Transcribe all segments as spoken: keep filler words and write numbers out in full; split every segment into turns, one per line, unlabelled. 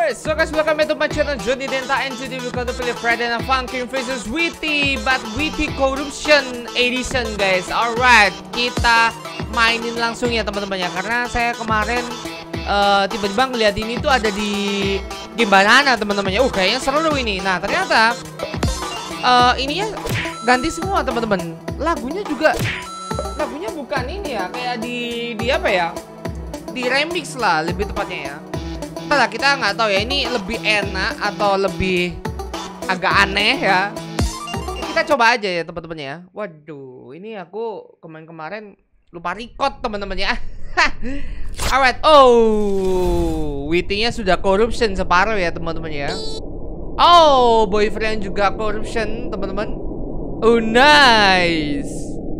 Alright, so guys, welcome back to my channel Johnny Denta, and today we're going to play Friday Night Funkin' versus Witty, but Witty Corruption Edition, guys. Alright, kita mainin langsung ya teman-teman ya, karena saya kemarin uh, tiba-tiba ngeliat ini tuh ada di game Banana teman-teman ya. Uh, kayaknya seru ini. Nah, ternyata uh, ininya ganti semua teman-teman. Lagunya juga, lagunya bukan ini ya, kayak di di apa ya? Di remix lah lebih tepatnya ya. Nah, kita nggak tahu ya ini lebih enak atau lebih agak aneh ya. Kita coba aja ya teman-teman ya. Waduh, ini aku kemarin-kemarin lupa record teman-teman ya. Alright, oh, Witty-nya sudah corruption separuh ya teman-teman ya. Oh, boyfriend juga corruption teman-teman. Oh, nice.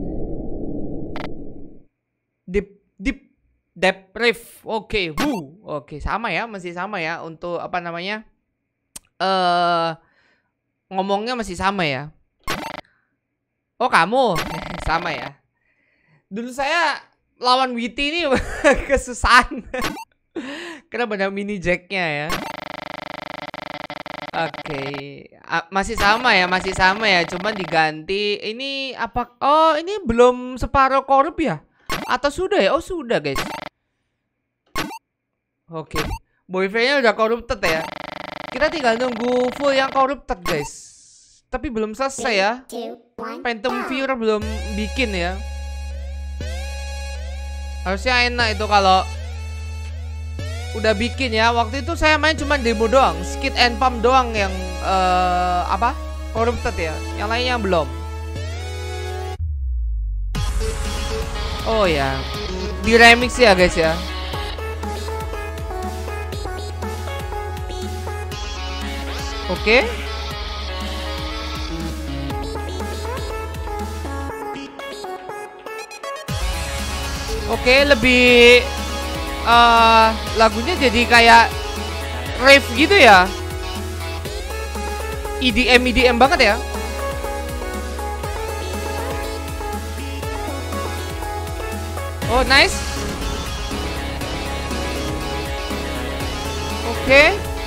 Deep, deep. Deprif, oke, okay. Wuh, oke, okay. Sama ya, masih sama ya untuk apa namanya, eh uh, ngomongnya masih sama ya. Oh kamu, sama ya. Dulu saya lawan Witty ini kesusahan, karena banyak mini jacknya ya. Oke, okay. uh, masih sama ya, masih sama ya, cuman diganti. Ini apa? Oh, ini belum separuh korup ya? Atau sudah ya? Oh sudah guys. Oke, okay. Boyfriendnya udah corrupted ya. Kita tinggal nunggu full yang corrupted guys. Tapi belum selesai ya. Phantom Viewer belum bikin ya. Harusnya enak itu kalau udah bikin ya. Waktu itu saya main cuma demo doang, skit and pump doang yang uh, apa? Corrupted ya. Yang lainnya belum. Oh ya, di remix ya guys ya. Oke. Okay. Oke, okay, lebih uh, lagunya jadi kayak rave gitu ya. E D M E D M banget ya. Oh, nice. Oke. Okay.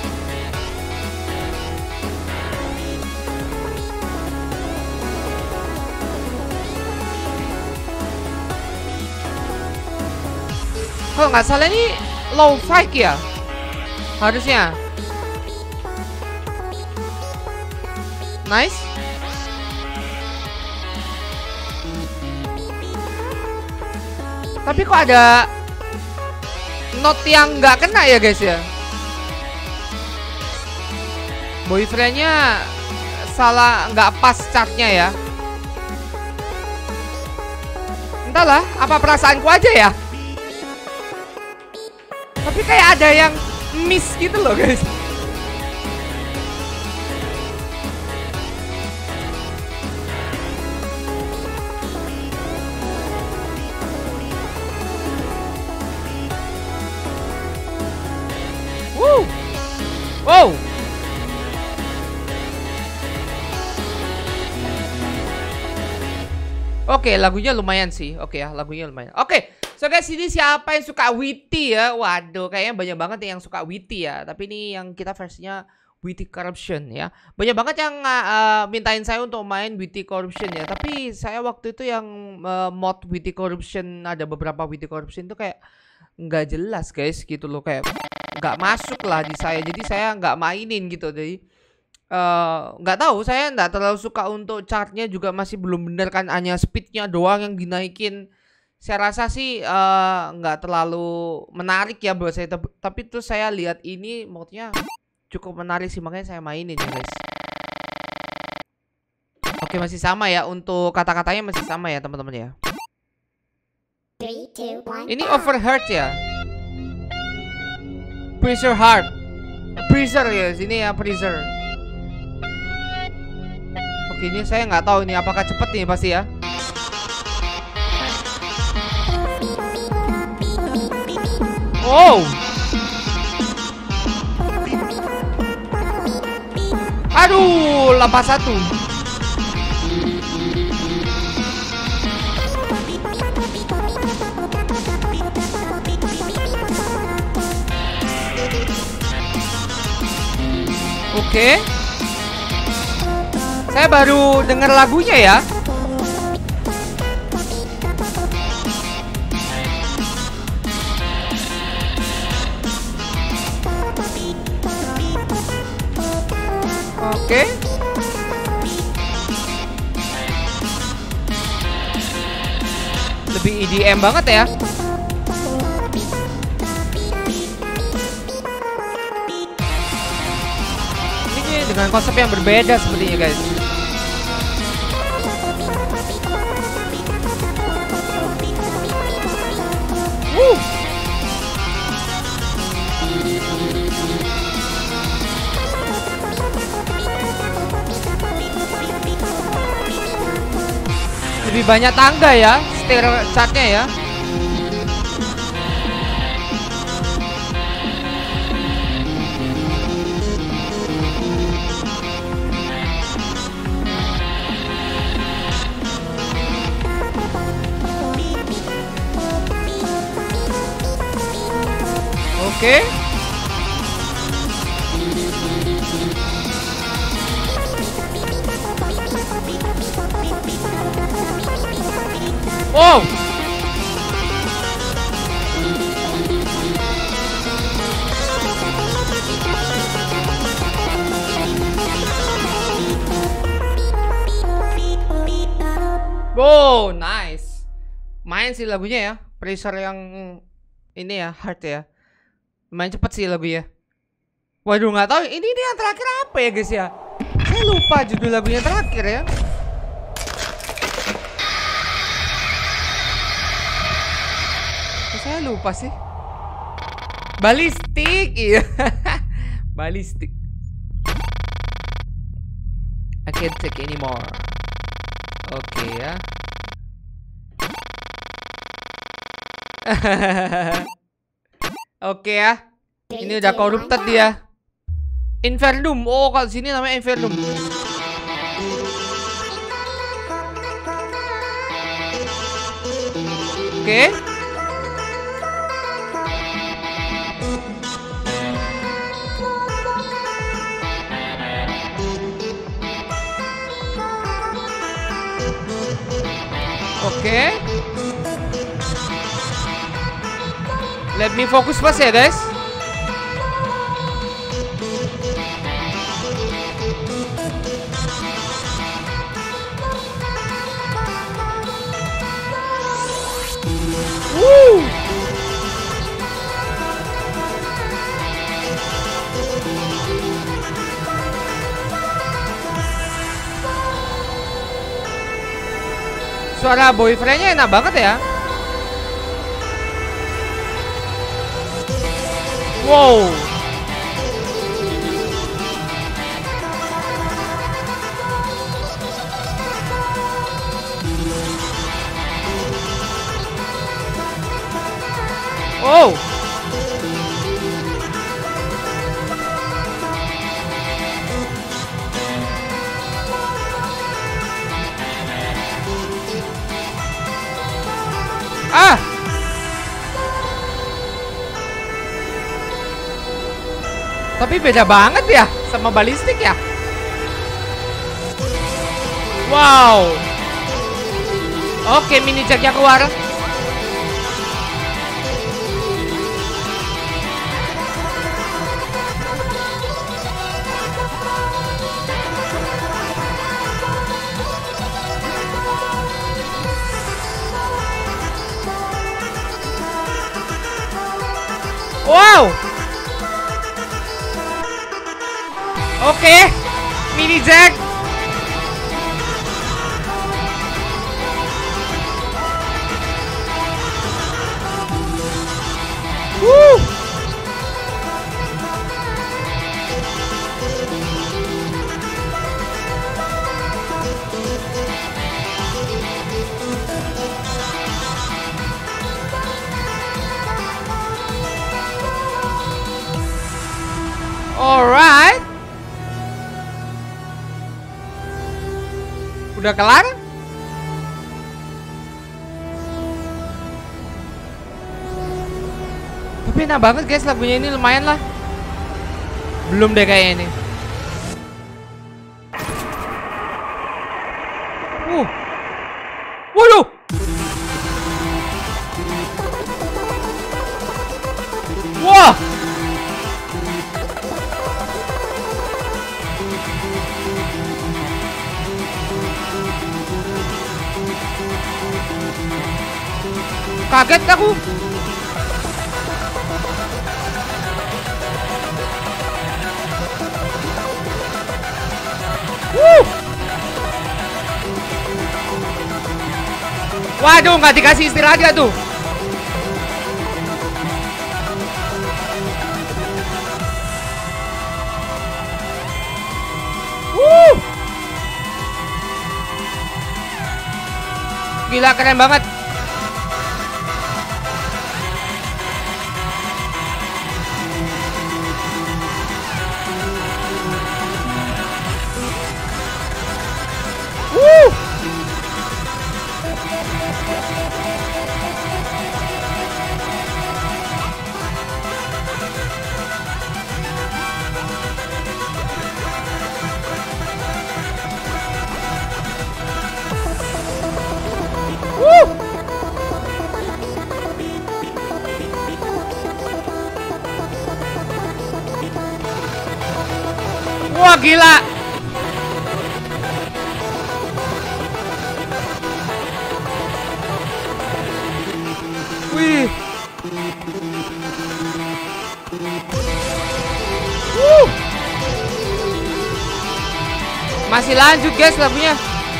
Kalau nggak salah ini low fight ya, harusnya. Nice. Tapi kok ada note yang nggak kena ya guys ya. Boyfriendnya salah, nggak pas chartnya ya. Entahlah, apa perasaanku aja ya. Tapi kayak ada yang miss gitu loh guys. Woo. Wow. Oke, lagunya lumayan sih. Oke ya, lagunya lumayan. Oke. So guys, ini siapa yang suka Witty ya? Waduh, kayaknya banyak banget yang suka Witty ya. Tapi ini yang kita versinya Witty Corruption ya. Banyak banget yang uh, mintain saya untuk main Witty Corruption ya. Tapi saya waktu itu yang uh, mod Witty Corruption, ada beberapa Witty Corruption itu kayak nggak jelas guys gitu loh. Kayak nggak masuk lah di saya. Jadi saya nggak mainin gitu. Jadi nggak uh, tahu, saya nggak terlalu suka untuk chartnya juga masih belum bener kan. Hanya speednya doang yang dinaikin. Saya rasa sih nggak uh, terlalu menarik ya buat saya. Tapi tuh saya lihat ini modnya cukup menarik sih, makanya saya mainin ya guys. Oke, masih sama ya, untuk kata-katanya masih sama ya teman-teman ya.
three, two, one,
ini overheard ya. Freezer heart. Freezer ya, sini ya freezer. Oke, ini saya nggak tahu ini apakah cepet nih pasti ya. Oh, aduh, lepas satu. Oke. Saya baru dengar lagunya ya. Oke. Lebih E D M banget ya. Ini dengan konsep yang berbeda sepertinya guys. Woo. Lebih banyak tangga ya, stair chartnya ya. Oke. Wow. Wow, nice. Main sih lagunya ya. Pressure yang ini ya, hard ya. Main cepet sih lagunya. Waduh, nggak tahu ini ini yang terakhir apa ya guys ya. Saya lupa judul lagunya terakhir ya. Saya lupa sih. Balistik, iya. Balistik. I can't take anymore. Oke okay, ya. Oke okay, ya. Ini udah corrupted dia. Infernum. Oh, kalau sini namanya Infernum. Oke. Okay. Oke. Okay. Let me fokus pas ya guys. Woo. Suara boyfriendnya enak banget ya. Wow. Oh. Ah. Tapi beda banget ya sama balistik ya. Wow. Oke, mini jacknya keluar. Wow. Oke, mini jack. Woo. Alright. Udah kelar? Tapi enak banget guys lagunya ini, lumayan lah. Belum deh kayaknya ini. Wah. Kaget aku. Wuh. Waduh, nggak dikasih istirahat gak tuh? Wuh. Gila, keren banget. Wuh. Wuh. Wah, gila. Wih. Wuh. Masih lanjut guys lagunya.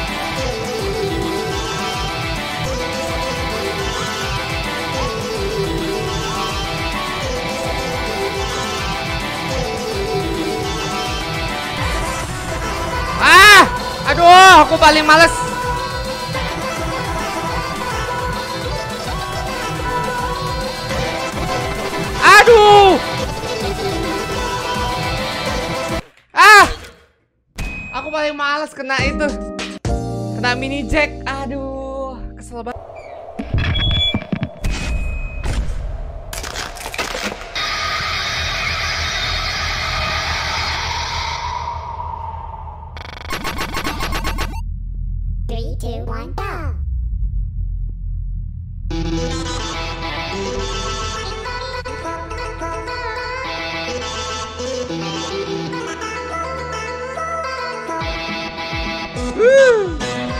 Ah, aduh, aku paling males. Aduh. Ah. Aku paling males kena itu. Kena mini jack. Aduh, kesel banget.
Three, two, one, go.
Woo.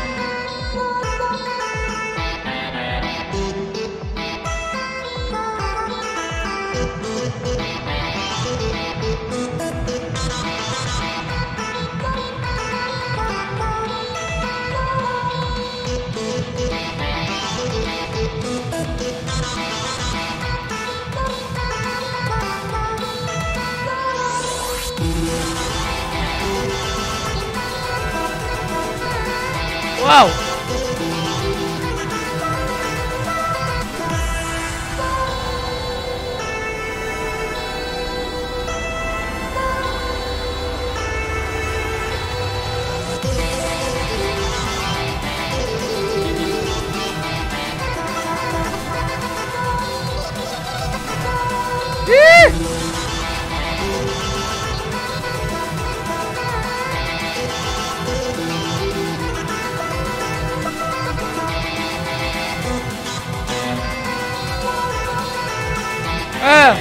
Wow. Ih. Eh.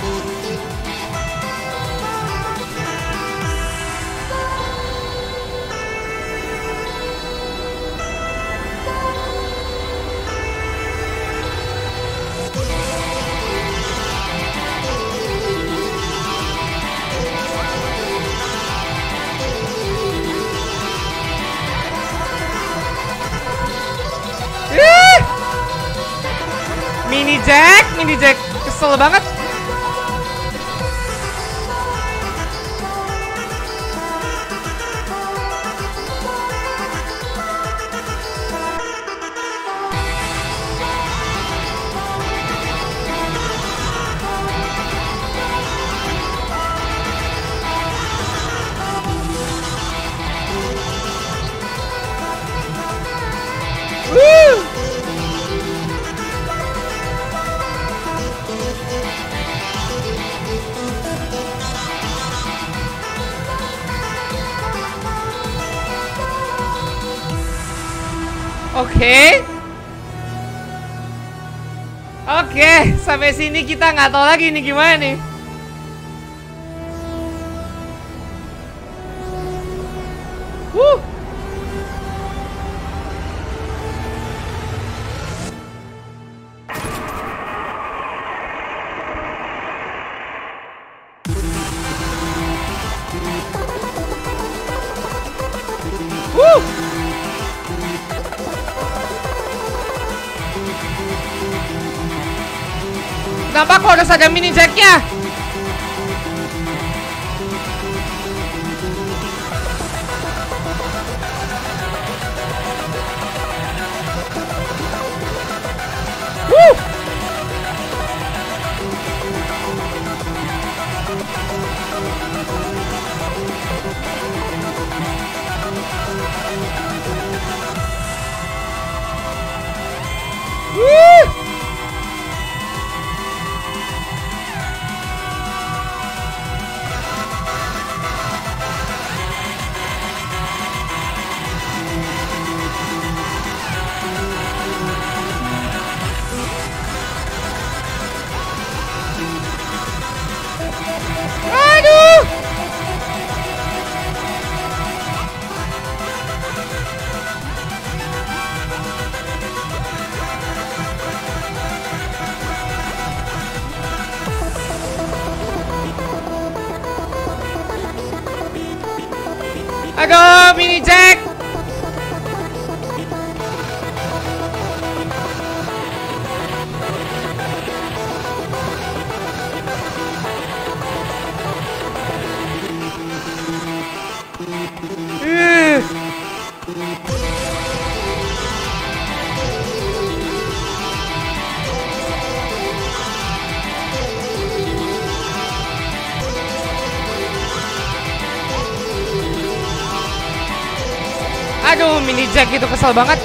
Ih. Mini jack, mini jack, kesel banget. Woo. Oke. Oke. Oke, sampai sini kita nggak tahu lagi ini gimana nih. Wuh. Wuh. Kenapa kok harus ada mini jacknya? Wuh. Wuh. Aduh. Aduh, mini jack. Uh. Aduh, mini jack itu kesel banget.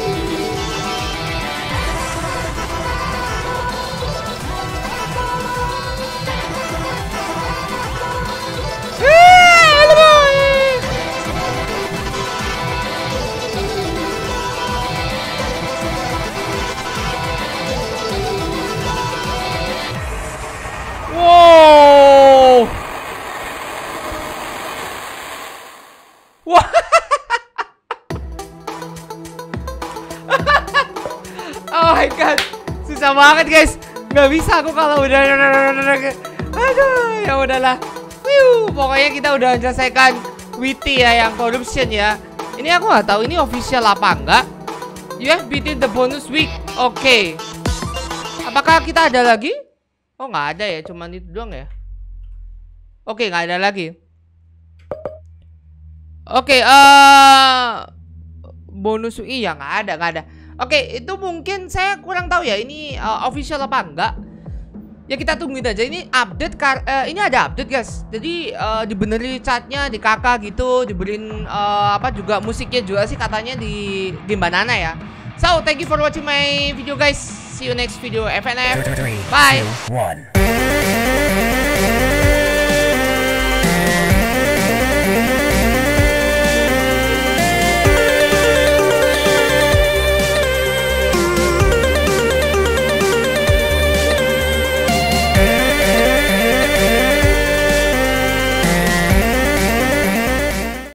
Wow. Wah. Oh my god, susah banget guys. Nggak bisa aku kalau udah. Aduh, ya udahlah. Wiu, pokoknya kita udah selesaikan Witty ya, yang corruption ya. Ini aku nggak tahu ini official apa enggak. You have beaten the bonus week. Oke. Okay. Apakah kita ada lagi? Oh, nggak ada ya, cuman itu doang ya. Oke, okay, nggak ada lagi. Oke, okay, uh, bonus iya nggak ada, nggak ada. Oke, okay, itu mungkin saya kurang tahu ya ini uh, official apa enggak. Ya kita tungguin aja ini update kar uh, ini ada update guys. Jadi uh, dibenerin catnya di kakak gitu, dibeliin uh, apa juga musiknya juga sih katanya di game Banana ya. So, thank you for watching my video guys. See you next video. F N F. Bye.